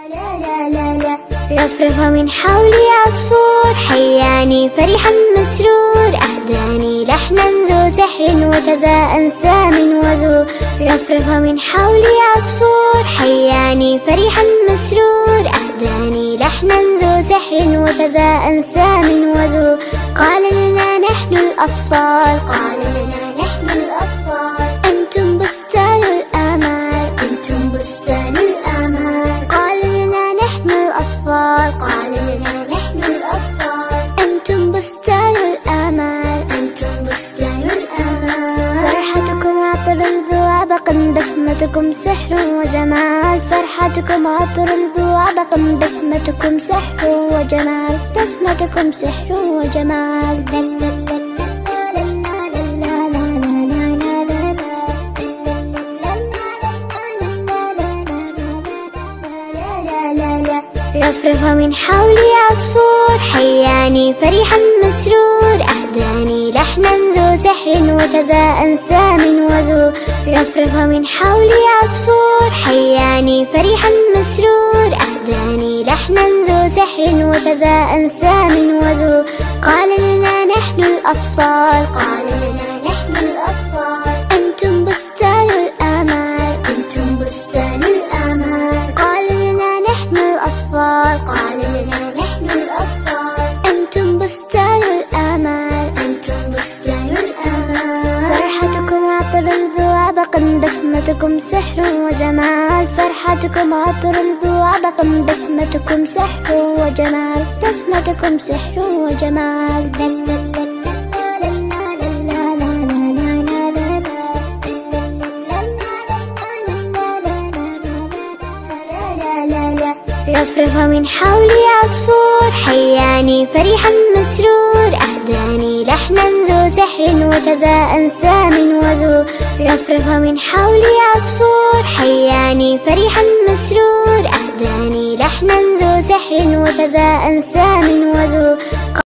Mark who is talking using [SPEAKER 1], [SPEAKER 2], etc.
[SPEAKER 1] رفرف من حولي عصفور حياني فرحا مسرور أهداني لحنا ذو سحر وشذاء سام وزور. رفرف من حولي عصفور حياني فرحا مسرور أهداني لحنا ذو سحر وشذاء سام وزور. قال لنا نحن الأطفال أنتم بستان الآمال قال لنا نحن الأطفال أنتم بستان الآمال فرحتكم عطر ذو عبق بسمتكم سحر وجمال. فرحتكم عطر ذو عبق بسمتكم سحر وجمال. بسمتكم سحر وجمال. رفرف من حولي عصفور حياني فرحا مسرور أهداني لحنا ذو سحر وشذاء سام وزور. رفرف من حولي عصفور حياني فرحا مسرور أهداني لحنا ذو سحر وشذاء سام وزور. قال لنا نحن الأطفال أنتم بستان الآمال قال لنا نحن الأطفال أنتم بستان الآمال فرحتكم عطر ذو عبق بسمتكم سحر وجمال. فرحتكم عطر ذو عبق بسمتكم سحر وجمال. بسمتكم سحر وجمال. رفرف من حولي عصفور حياني فرحا مسرور أهداني لحنا ذو سحر وشذاء سام وزور. رفرف من حولي عصفور حياني فرحا مسرور أهداني لحنا ذو سحر وشذاء سام وزور.